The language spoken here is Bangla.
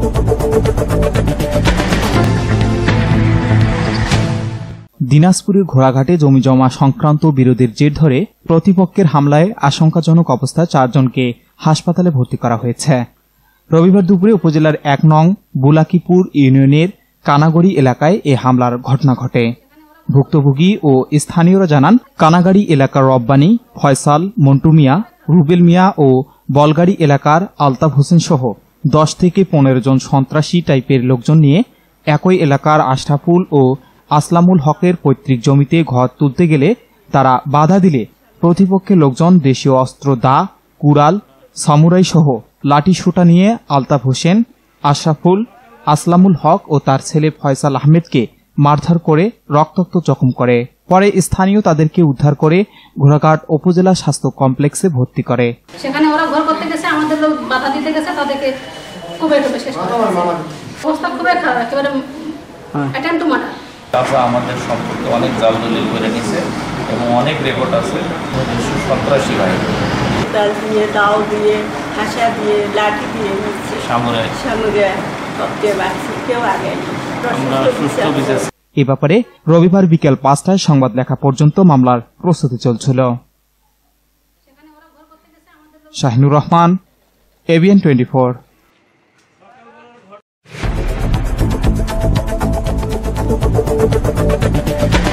দিনাজপুরের ঘোড়াঘাটে জমি জমা সংক্রান্ত বিরোধের জের ধরে প্রতিপক্ষের হামলায় আশঙ্কাজনক অবস্থায় 4 জনকে হাসপাতালে ভর্তি করা হয়েছে। রবিবার দুপুরে উপজেলার 1 নং বুলাকিপুর ইউনিয়নের কানাগড়ি এলাকায় এ হামলার ঘটনা ঘটে। ভুক্তভোগী ও স্থানীয়রা জানান, কানাগাড়ি এলাকার রব্বানী, ফয়সাল, মন্টু মিয়া, রুবেল মিয়া ও বলগাড়ি এলাকার আলতাফ হোসেন সহ 10 থেকে 15 জন সন্ত্রাসী টাইপের লোকজন নিয়ে একই এলাকার আশরাফুল ও আসলামুল হকের পৈতৃক জমিতে ঘর তুলতে গেলে তারা বাধা দিলে প্রতিপক্ষের লোকজন দেশীয় অস্ত্র দা, কুড়াল, সামুরাই সহ লাঠি সোঁটা নিয়ে আলতাফ হোসেন, আশরাফুল, আসলামুল হক ও তার ছেলে ফয়সাল আহমেদকে মারধর করে রক্তাক্ত জখম করে। পরে স্থানীয় তাদেরকে উদ্ধার করে ঘোড়াঘাট উপজেলা স্বাস্থ্য কমপ্লেক্সে ভর্তি করে। সেখানে ওরা ঘর করতে গেছে, আমাদের লোক বাধা দিতে গেছে, তাদেরকে খুবই শেষ করে অবস্থা খুবই খারাপ, একেবারে অ্যাটেম্প টু মার্ডার। তারপর আমাদের সম্পর্কে অনেক জাল দলিল করে নিছে এবং অনেক রেকর্ড আছে। সন্ত্রাসী ভাই দিয়ে, দাও দিয়ে, হাসা দিয়ে, লাঠি দিয়ে, সামুরাই সব দিয়ে বাড়ছে, কেউ আগে। এ ব্যাপারে রবিবার বিকেল 5টায় সংবাদ লেখা পর্যন্ত মামলার প্রস্তুতি চলছিল। শাহিনুর রহমান, এবিএন 24।